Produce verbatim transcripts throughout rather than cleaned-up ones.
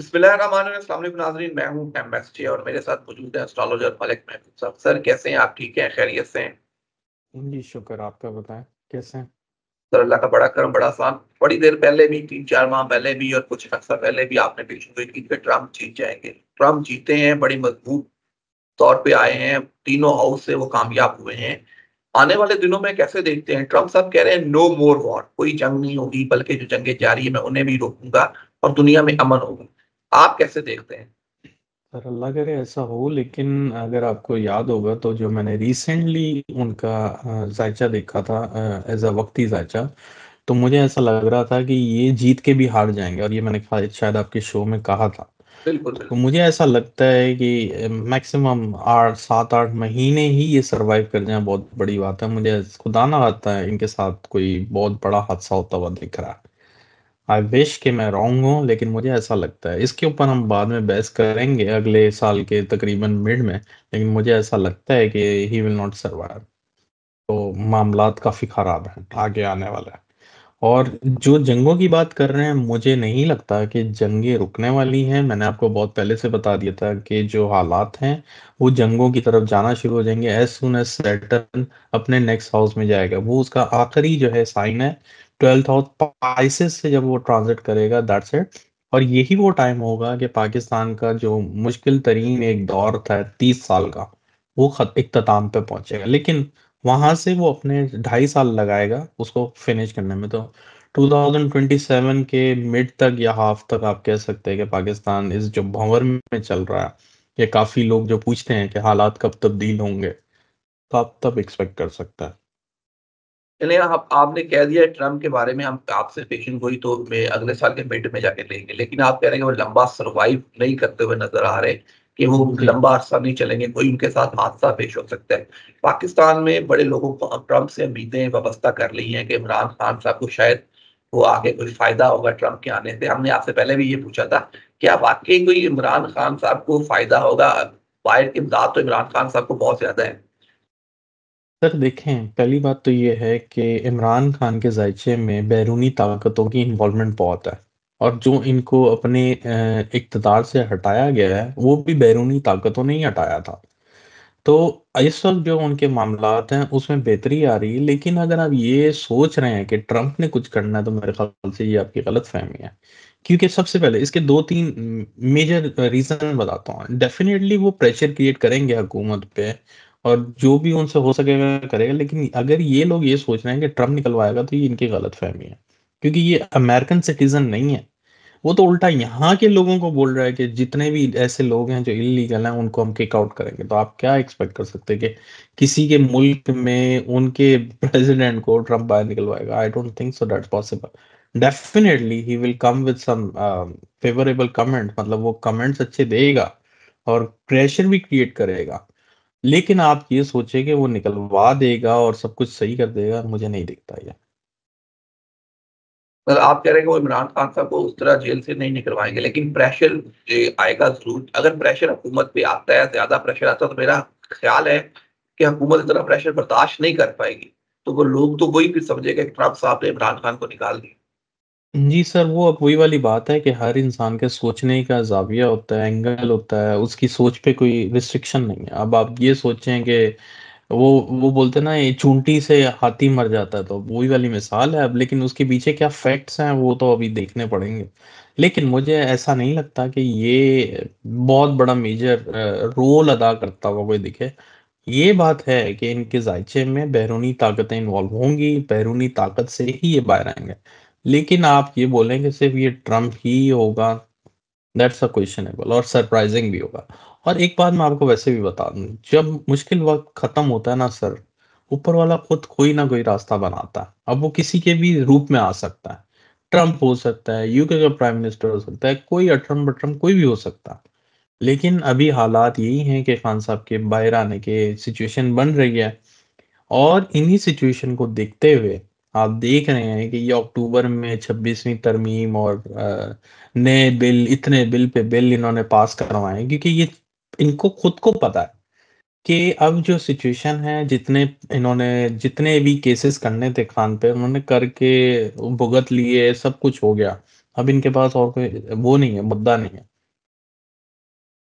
बिस्मिल्लाहिर्रहमानिर्रहीम। अस्सलाम वालेकुम नाज़रीन, मैं हूँ एमएसजे और मेरे साथ मौजूद है एस्ट्रोलॉजर मलिक महफूज साहब। सर कैसे हैं आप? ठीक हैं? खैरियत से हैं? जी, शुक्र। आपका बताएँ, कैसे हैं? सर अल्लाह का बड़ा करम, बड़ा एहसान। बड़ी देर पहले भी, तीन चार माह पहले भी और कुछ अरसा पहले भी आपने पेशगोई की कि ट्रम्प जीत जाएँगे। ट्रम्प जीते हैं, बड़ी मजबूत तौर पे आए हैं, तीनों हाउस से वो कामयाब हुए हैं। आने वाले दिनों में कैसे देखते हैं? ट्रम्प साहब कह रहे हैं नो मोर वॉर, कोई जंग नहीं होगी, बल्कि जो जंगें जारी है मैं उन्हें भी रोकूँगा और दुनिया में अमन होगा। आप कैसे देखते हैं? सर अल्लाह करे ऐसा हो, लेकिन अगर आपको याद होगा तो जो मैंने रिसेंटली उनका अ, ज़ायचा देखा था अ, एज़ अ वक़्ती ज़ायचा, तो मुझे ऐसा लग रहा था कि ये जीत के भी हार जाएँगे और ये मैंने शायद शायद आपके शो में कहा था। बिल्कुल, तो बिल्कुल। मुझे ऐसा लगता है कि अ, मैक्सिमम आठ सात आठ महीने ही ये सर्वाइव कर जाएँ, बहुत बड़ी बात है। मुझे खुदा ना खास्ता है इनके साथ कोई बहुत बड़ा हादसा होता हुआ दिख रहा है। आई विश कि मैं रॉन्ग हूँ, लेकिन मुझे ऐसा लगता है। इसके ऊपर हम बाद में बहस करेंगे अगले साल के तकरीबन मिड में, लेकिन मुझे ऐसा लगता है कि ही विल नॉट सर्वाइव। तो मामलात काफ़ी ख़राब हैं, आगे आने वाला है। और जो जंगों की बात कर रहे हैं, मुझे नहीं लगता कि जंगें रुकने वाली हैं। मैंने आपको बहुत पहले से बता दिया था कि जो हालात हैं, वो जंगों की तरफ जाना शुरू हो जाएँगे एज़ सून एज़ सैटर्न अपने नेक्स्ट हाउस में जाएगा। वो उसका आखिरी जो है साइन है, ट्वेल्फ्थ हाउस पाइसेस से जब वो ट्रांज़िट करेगा, दैट्स इट। और यही वो टाइम होगा कि पाकिस्तान का जो मुश्किल तरीन एक दौर था तीस साल का, वो ख़त इख्तिताम पे पहुँचेगा। लेकिन वहाँ से वो अपने ढाई साल लगाएगा उसको फिनिश करने में। तो ट्वेंटी ट्वेंटी सेवन के मिड तक या हाफ तक आप कह सकते हैं कि पाकिस्तान इस जो भंवर में चल रहा है, ये काफ़ी लोग जो पूछते हैं कि हालात कब तब्दील होंगे, तो आप तब एक्सपेक्ट कर सकता है। चलिए, आप आपने कह दिया है ट्रम्प के बारे में, हम आपसे पेशेंट गोई तो मैं अगले साल के मिड में जाके लेंगे। लेकिन आप कह रहे हैं कि वो लंबा सर्वाइव नहीं करते हुए नज़र आ रहे, कि वो जी। लंबा अरसा नहीं चलेंगे, कोई उनके साथ हादसा पेश हो सकता है। पाकिस्तान में बड़े लोगों को अब ट्रम्प से उम्मीदें वाबस्ता कर ली हैं कि इमरान खान साहब को शायद वो आगे कोई फ़ायदा होगा ट्रम्प के आने से। हमने आपसे पहले भी ये पूछा था, क्या वाक़ई कोई इमरान खान साहब को फ़ायदा होगा? बाहर की इमदाद तो इमरान खान साहब को बहुत ज़्यादा है। सर देखें, पहली बात तो ये है कि इमरान खान के ज़ायचे में बैरूनी ताकतों की इन्वॉल्वमेंट बहुत है, और जो इनको अपने अ, इक़्तिदार से हटाया गया है, वो भी बैरूनी ताकतों ने ही हटाया था। तो इस वक़्त जो उनके मामलात हैं, उसमें बेहतरी आ रही है, लेकिन अगर आप ये सोच रहे हैं कि ट्रम्प ने कुछ करना है, तो मेरे ख़्याल से ये आपकी गलतफ़हमी है। क्योंकि सबसे पहले इसके दो तीन उम, मेजर रीज़न बताता हूँ। डेफ़िनिटली वो प्रेशर क्रिएट करेंगे हुकूमत पे, और जो भी उनसे हो सकेगा करेगा, लेकिन अगर ये लोग ये सोच रहे हैं कि ट्रम्प निकलवाएगा, तो ये इनकी गलतफ़हमी है। क्योंकि ये अमेरिकन सिटिज़न नहीं है। वो तो उल्टा यहाँ के लोगों को बोल रहा है कि जितने भी ऐसे लोग हैं जो इल्लीगल हैं, उनको हम किक आउट करेंगे। तो आप क्या एक्सपेक्ट कर सकते हैं कि किसी के मुल्क में उनके प्रेसिडेंट को ट्रम्प बाहर निकलवाएगा? I don't think so that's possible. Definitely he will come with some favourable comment, मतलब वो कमेंट्स अच्छे देगा और प्रेशर भी क्रिएट करेगा। लेकिन आप ये सोचिए कि वो निकलवा देगा और सब कुछ सही कर देगा, मुझे नहीं दिखता ये। मतलब आप कह रहे हैं कि वो इमरान खान साहब को उस तरह जेल से नहीं निकलवाएँगे, लेकिन प्रेशर ए, आएगा ज़रूर। अगर प्रेशर हुकूमत पे आता है, ज़्यादा प्रेशर आता है, तो मेरा ख़्याल है कि हुकूमत इतना प्रेशर बर्दाश्त नहीं कर पाएगी। तो वो लोग तो वही फिर समझेंगे कि ट्रम्प साहब ने इमरान खान को निकाल दिया। जी सर, वो अब वही वाली बात है कि हर इंसान के सोचने का ज़ाविया होता है, एंगल होता है, उसकी सोच पे कोई रिस्ट्रिक्शन नहीं है। अब आप ये सोचें कि वो वो बोलते हैं ना, ये चूंटी से हाथी मर जाता है, तो वही वाली मिसाल है अब। लेकिन उसके पीछे क्या फैक्ट्स हैं, वो तो अभी देखने पड़ेंगे। लेकिन मुझे ऐसा नहीं लगता कि ये बहुत बड़ा मेजर रोल अदा करता हुआ कोई दिखे। ये बात है कि इनके जायचे में बैरूनी ताकतें इन्वॉल्व होंगी, बैरूनी ताकत से ही ये बाहर आएँगे। लेकिन आप ये बोलें कि सिर्फ़ ये ट्रम्प ही होगा, दैट्स अ क्वेश्चनेबल और सरप्राइज़िंग भी होगा। और एक बात मैं आपको वैसे भी बता दूँ, जब मुश्किल वक़्त ख़त्म होता है ना सर, ऊपर वाला खुद कोई ना कोई रास्ता बनाता है। अब वो किसी के भी रूप में आ सकता है। ट्रम्प हो सकता है, यूके का प्राइम मिनिस्टर हो सकता है, कोई अटरम-बटरम कोई भी हो सकता है। लेकिन अभी हालात यही हैं कि खान साहब के बाहर आने की सिचुएशन बन रही है। और इन्हीं सिचुएशन को देखते हुए आप देख रहे हैं कि ये अक्टूबर में छब्बीसवीं तरमीम और अ, नए बिल, इतने बिल पे बिल इन्होंने पास करवाए हैं, क्योंकि ये इनको खुद को पता है कि अब जो सिचुएशन है, जितने इन्होंने जितने भी केसेस करने थे खान पे, उन्होंने करके भुगत लिए, सब कुछ हो गया। अब इनके पास और कोई वो नहीं है, मुद्दा नहीं है।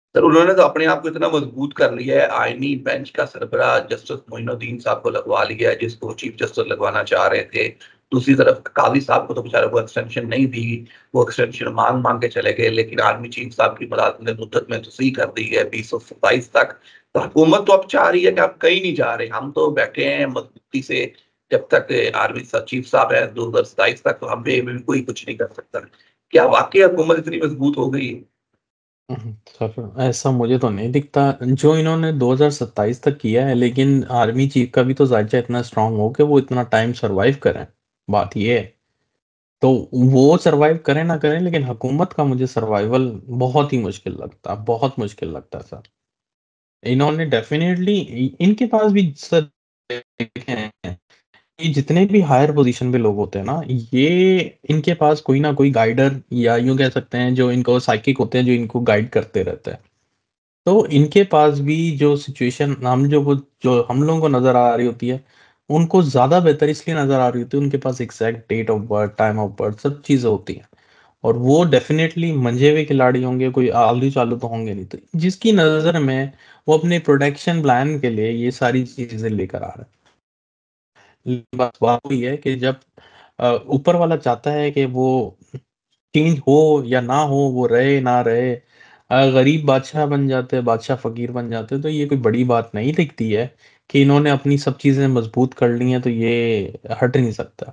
सर उन्होंने तो अपने आप को इतना मजबूत कर लिया है, आईनी बेंच का सरबराह जस्टिस मोइनुद्दीन साहब को लगवा लिया है, जिसको चीफ जस्टिस लगवाना चाह रहे थे। दूसरी तरफ काज़ी साहब को तो बेचारे को एक्सटेंशन नहीं दी, वो एक्सटेंशन माँग-माँग के चले गए, लेकिन आर्मी चीफ साहब की मुलाज़ ने मुद्दत में तोसीह कर दी है बीस सौ सत्ताईस तक। तो हुकूमत तो अब चाह रही है कि आप कहीं नहीं जा रहे, हम तो बैठे हैं मजबूती से, जब तक आर्मी स चीफ साहब हैं दो हज़ार सत्ताईस तक, तो हम पे भी कोई कुछ नहीं कर सकता। क्या वाक़ई हुकूमत इतनी मजबूत हो गई है? उहुँ, सर ऐसा मुझे तो नहीं दिखता। जो इन्होंने दो हज़ार सत्ताईस तक किया है, लेकिन आर्मी चीफ का भी तो ज़ायचा इतना स्ट्रॉन्ग हो कि वो इतना टाइम सर्वाइव करें, बात ये है। तो वो सर्वाइव करें ना करें, लेकिन हुकूमत का मुझे सर्वाइवल बहुत ही मुश्किल लगता है, बहुत मुश्किल लगता है सर। इन्होंने डेफ़िनेटली इ इनके पास भी सर देखें, ये जितने भी हायर पोज़ीशन पे लोग होते हैं ना, ये इनके पास कोई ना कोई गाइडर या यूँ कह सकते हैं जो इनको साइकिक होते हैं, जो इनको गाइड करते रहते हैं। तो इनके पास भी जो सिचुएशन हम जो वो जो हम लोगों को नज़र आ रही होती है, उनको ज़्यादा बेहतर इसलिए नज़र आ रही होती है, उनके पास exact date of birth, time of birth सब चीज़ें होती हैं। और वो डेफ़िनेटली मंझे हुए खिलाड़ी होंगे, कोई आलू-चालू तो होंगे नहीं। तो जिसकी नज़र में वो अपने प्रोटेक्शन प्लान के लिए ये सारी चीज़ें लेकर आ रहा है। बस बात वही है कि जब अ, ऊपर वाला चाहता है कि वो चेंज हो या ना हो, वो रहे ना रहे, अ, गरीब बादशाह बन जाते हैं, बादशाह फ़कीर बन जाते हैं, तो ये कोई बड़ी बात नहीं दिखती है कि इन्होंने अपनी सब चीज़ें मज़बूत कर ली हैं, तो ये हट नहीं सकता।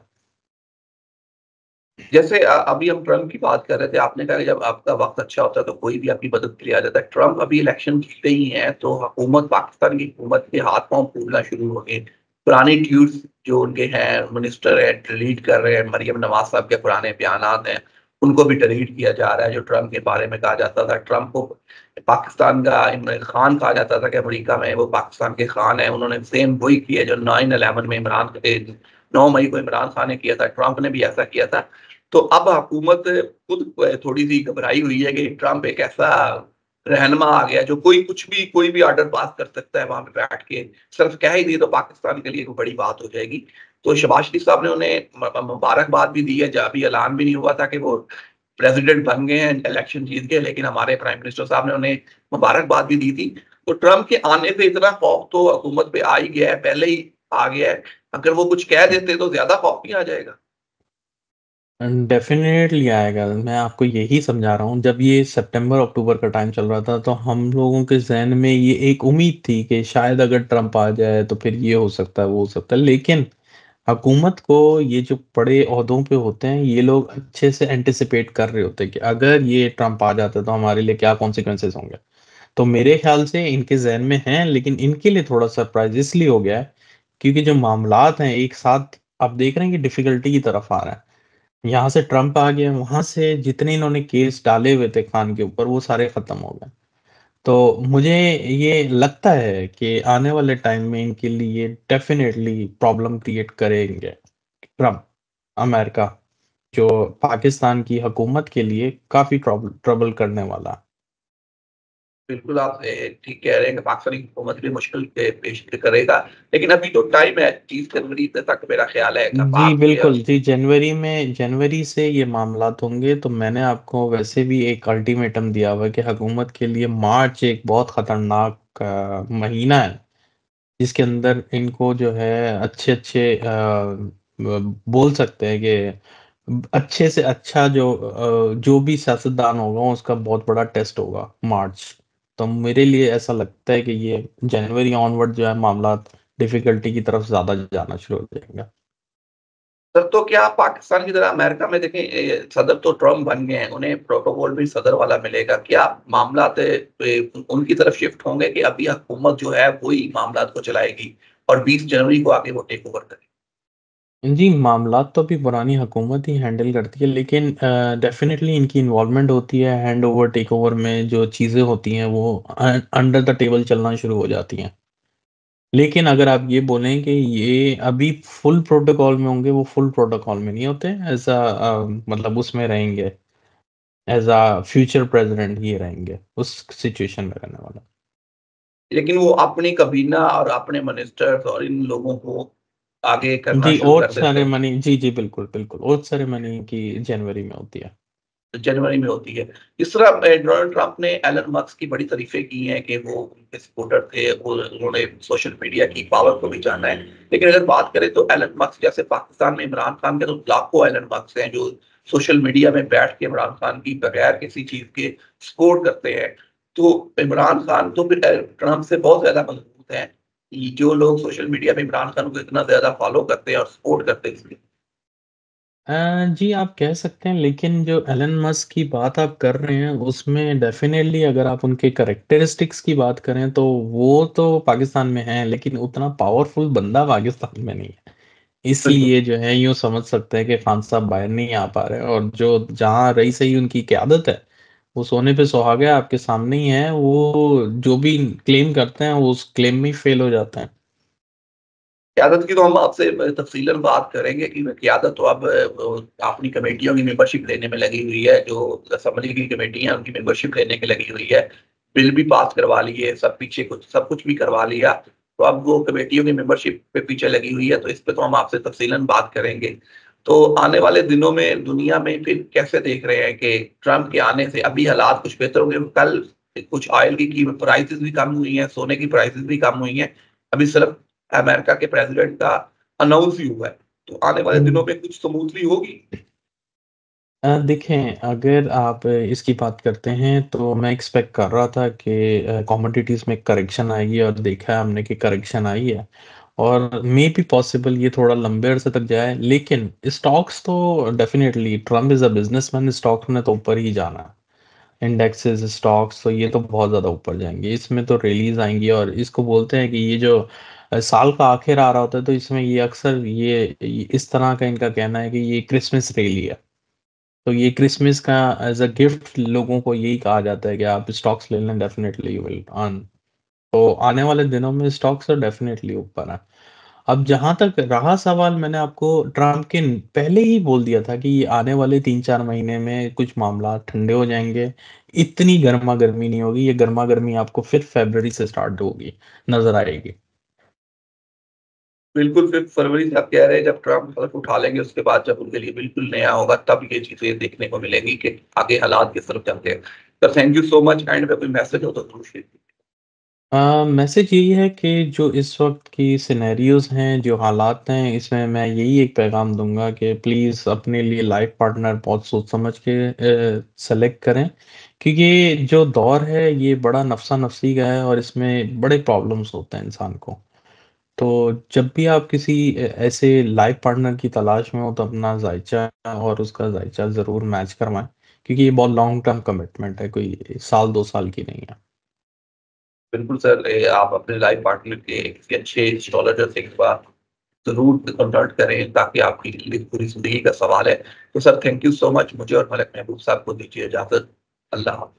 जैसे अ, अभी हम ट्रम्प की बात कर रहे थे, आपने कहा कि जब आपका वक़्त अच्छा होता है तो कोई भी आपकी मदद के लिए आ जाता है। ट्रम्प अभी इलेक्शन जीते ही हैं, तो हुकूमत पाकिस्तान की हुकूमत के हाथ-पाँव फूलना शुरू हो गए। पुराने ट्वीट्स जो उनके हैं, मिनिस्टर हैं, डिलीट कर रहे हैं। मरियम नवाज़ साहब के पुराने बयानात हैं, उनको भी डिलीट किया जा रहा है, जो ट्रम्प के बारे में कहा जाता था। ट्रम्प को पाकिस्तान का इमरान खान कहा जाता था कि अमेरिका में वो पाकिस्तान के खान हैं। उन्होंने सेम वही किया जो नाइन इलेवन में इमरान ए नौ मई को इमरान खान ने किया था, ट्रम्प ने भी ऐसा किया था। तो अब हुकूमत खुद अ, थोड़ी-सी घबराई हुई है कि ट्रम्प एक ऐसा रहनुमा आ गया जो कोई कुछ भी कोई भी ऑर्डर पास कर सकता है वहाँ पे बैठ के। सिर्फ कह ही दिए तो पाकिस्तान के लिए कोई बड़ी बात हो जाएगी। तो शहबाज शरीफ साहब ने उन्हें म म मुबारकबाद भी दी है, ज अभी ऐलान भी नहीं हुआ था कि वो प्रेज़िडेंट बन गए हैं, इलेक्शन जीत गए, लेकिन हमारे प्राइम मिनिस्टर साहब ने उन्हें मुबारकबाद भी दी थी। तो ट्रम्प के आने से इतना खौफ तो हुकूमत पे आ ही गया है, पहले ही आ गया है। अगर वो कुछ कह देते तो ज़्यादा खौफ नहीं आ जाएगा? डेफ़िनेटली आएगा। मैं आपको यही समझा रहा हूँ, जब ये सितंबर-अक्टूबर का टाइम चल रहा था, तो हम लोगों के ज़हन में ये एक उम्मीद थी कि शायद अगर ट्रम्प आ जाए, तो फिर ये हो सकता है, वो हो सकता है। लेकिन हुकूमत को ये जो बड़े ओहदों पे होते हैं, ये लोग अच्छे से एंटिसिपेट कर रहे होते हैं कि अगर ये ट्रम्प आ जाता है, तो हमारे लिए क्या कॉन्सिक्वेंसेज़ होंगे। तो मेरे ख़्याल से इनके ज़हन में हैं, लेकिन इनके लिए थोड़ा सरप्राइज़ इसलिए हो गया है, क्योंकि जो मामलात हैं, एक साथ आप देख रहे हैं कि डिफ़िकल्टी की तरफ आ रहा है। यहाँ से ट्रम्प आ गया, वहाँ से जितने इन्होंने केस डाले हुए थे खान के ऊपर, वो सारे खत्म हो गए। तो मुझे ये लगता है कि आने वाले टाइम में इनके लिए डेफ़िनेटली प्रॉब्लम क्रिएट करेंगे ट्रम्प, अमेरिका, जो पाकिस्तान की हुकूमत के लिए काफ़ी ट्रबल ट्रबल करने वाला है। बिल्कुल, आप ए, ठीक कह रहे हैं कि पाकिस्तानी हुकूमत भी मुश्किल पे पेश करेगा, लेकिन अभी तो टाइम है तीस जनवरी तक मेरा ख़्याल है जी, पाक के। बिल्कुल। जी, जनवरी में जनवरी से ये मामलात होंगे, तो मैंने आपको वैसे भी एक अल्टीमेटम दिया हुआ है कि हुकूमत के लिए मार्च एक बहुत खतरनाक अ, महीना है, जिसके अंदर इनको जो है अच्छे-अच्छे अ, ब बोल सकते हैं कि अच्छे से अच्छा जो अ, जो भी सियासतदान होगा, उसका बहुत बड़ा टेस्ट होगा मार्च। तो मेरे लिए ऐसा लगता है कि ये जनवरी ऑनवर्ड जो है मामलात डिफ़िकल्टी की तरफ ज़्यादा जाना शुरू हो जाएँगे। सर तो क्या पाकिस्तान की तरह अमेरिका में देखें ए, सदर तो ट्रम्प बन गए हैं, उन्हें प्रोटोकॉल भी सदर वाला मिलेगा। क्या मामलात ए, उनकी तरफ शिफ्ट होंगे कि अभी हुकूमत जो है वही मामलात को चलाएगी और बीस जनवरी को आके वो टेक ओवर करेगी? जी, मामलात तो अभी पुरानी हुकूमत ही हैंडल करती है, लेकिन अ, डेफ़िनेटली इनकी इन्वॉल्वमेंट होती है हैंडओवर, टेकओवर में जो चीज़ें होती हैं वो अ, अंडर द टेबल चलना शुरू हो जाती हैं। लेकिन अगर आप ये बोलें कि ये अभी फुल प्रोटोकॉल में होंगे, वो फुल प्रोटोकॉल में नहीं होते, ऐज़ अ अ, मतलब उसमें रहेंगे, ऐज़ अ फ्यूचर प्रेज़िडेंट ही रहेंगे, उस सिचुएशन में रहने वाला। लेकिन वो अपनी काबीना और अपने मिनिस्टर्स और इन लोगों को आगे करना जी, शुरू ओथ कर देते हैं। सेरेमनी जी, जी, बिल्कुल, बिल्कुल, ओथ सेरेमनी की जनवरी में होती है। जनवरी में होती है। इस तरह अ, डोनाल्ड ट्रंप ने एलन मस्क की बड़ी तारीफ़ें की हैं कि वो उनके सपोर्टर थे, वो उन्होंने सोशल मीडिया की पावर को भी जाना है। लेकिन अगर बात करें तो एलन मस्क जैसे पाकिस्तान में इमरान खान के तो लाखों एलन मस्क हैं जो सोशल मीडिया में बैठ के इमरान खान की बगैर किसी चीज़ के सपोर्ट करते हैं। तो इमरान खान तो फिर अ, ट्रंप से बहुत ज़्यादा मजबूत हैं। ये जो लोग सोशल मीडिया पे इमरान खान को इतना ज़्यादा फॉलो करते हैं और सपोर्ट करते हैं इसलिए। अ, जी आप कह सकते हैं, लेकिन जो एलन मस्क की बात आप कर रहे हैं उसमें डेफ़िनेटली अगर आप उनके कैरेक्टरिस्टिक्स की बात करें तो वो तो पाकिस्तान में हैं, लेकिन उतना पावरफुल बंदा पाकिस्तान में नहीं है। बिल्कुल। इसलिए जो है यूँ समझ सकते हैं कि खान साहब बाहर नहीं आ पा रहे हैं, और जो जहाँ रही-सही उनकी क़यादत है, वो सोने पे सुहागा है, आपके सामने ही है। वो जो भी क्लेम करते हैं वो उस क्लेम में ही फ़ेल हो जाते हैं। क़यादत की तो हम आपसे ब तफ़सीलन बात करेंगे कि क़यादत तो अब अ, अपनी कमेटियों की मेंबरशिप लेने में लगी हुई है, जो असेंबली की कमेटी है उनकी मेंबरशिप लेने की लगी हुई है। बिल भी पास करवा लिए, सब पीछे कुछ सब कुछ भी करवा लिया। तो अब वो कमेटियों की मेंबरशिप पे पीछे लगी हुई है, तो इस पे तो हम आपसे तफ़सीलन बात करेंगे। तो आने वाले दिनों में दुनिया में फिर कैसे देख रहे हैं कि ट्रंप के आने से अभी हालात कुछ बेहतर होंगे? कल कुछ ऑयल की कीमत प्राइसेज़ भी कम हुई हैं, सोने की प्राइसेज़ भी कम हुई हैं। अभी सिर्फ़ अमेरिका के प्रेसिडेंट का अनाउंस ही हुआ है। तो आने वाले दिनों हुँ। में कुछ स्मूथली होगी? अ, देखें, अगर आप इसकी बात करते हैं तो मैं एक्सपेक्ट कर रहा था कि अ, कमोडिटीज़ में करेक्शन आएगी, और देखा है हमने कि करेक्शन आई है। और मे बी पॉसिबल ये थोड़ा लंबे अरसे तक जाए, लेकिन स्टॉक्स तो definitely Trump is a businessman, stocks ने तो ऊपर ही जाना है। इंडेक्सेस, स्टॉक्स तो ये तो बहुत ज़्यादा ऊपर जाएँगे। इसमें तो रैलीज़ आएँगी, और इसको बोलते हैं कि ये जो अ, साल का आखिर आ रहा होता है तो इसमें ये अक्सर ये ये इस तरह का इनका कहना है कि ये क्रिसमस रैली है। तो ये क्रिसमस का एज़ अ गिफ्ट लोगों को यही कहा जाता है कि आप स्टॉक्स ले लें, डेफ़िनेटली यू विल अर्न। तो आने वाले दिनों में स्टॉक्स तो डेफ़िनेटली ऊपर हैं। अब जहाँ तक रहा सवाल, मैंने आपको ट्रंप के न पहले ही बोल दिया था कि ये आने वाले तीन चार महीने में कुछ मामलात ठंडे हो जाएँगे। इतनी गरमा-गर्मी नहीं होगी, ये गरमा-गर्मी आपको फिर फ़रवरी से स्टार्ट होगी, नज़र आएगी। बिल्कुल, फिर फरवरी से आप कह रहे हैं जब ट्रंप हल्फ उठा लेंगे, उसके बाद जब उनके लिए बिल्कुल नया होगा, तब ये चीज़ें देखने को मिलेंगी कि आगे हालात किस तरफ चलते हैं। तो thank you so much, end में कोई मैसेज हो तो ज़रूर शेयर कीजिए। अ, मैसेज यही है कि जो इस वक़्त की सिनेरियोज़ हैं, जो हालात हैं, इसमें मैं यही एक पैगाम दूँगा कि प्लीज़ अपने लिए लाइफ़ पार्टनर बहुत सोच समझ के अ, सेलेक्ट करें, क्योंकि ये जो दौर है, ये बड़ा नफ़्सा-नफ़सी का है और इसमें बड़े प्रॉब्लम्स होते हैं इंसान को। तो जब भी आप किसी अ, ऐसे लाइफ़ पार्टनर की तलाश में हो, तो अपना ज़ायचा और उसका ज़ायचा ज़रूर मैच करवाएँ, क्योंकि ये बहुत लॉन्ग टर्म कमिटमेंट है, कोई साल दो साल की नहीं है। बिल्कुल सर, ए, आप अपने लाइफ पार्टनर के किसी अच्छे एस्ट्रोलॉजर से एक बार ज़रूर कंसल्ट करें, ताकि आपकी लि पूरी ज़िंदगी का सवाल है। तो sir thank you so much, मुझे और मलिक महबूब साहब को दीजिए इजाज़त। अल्लाह हाफ़िज़।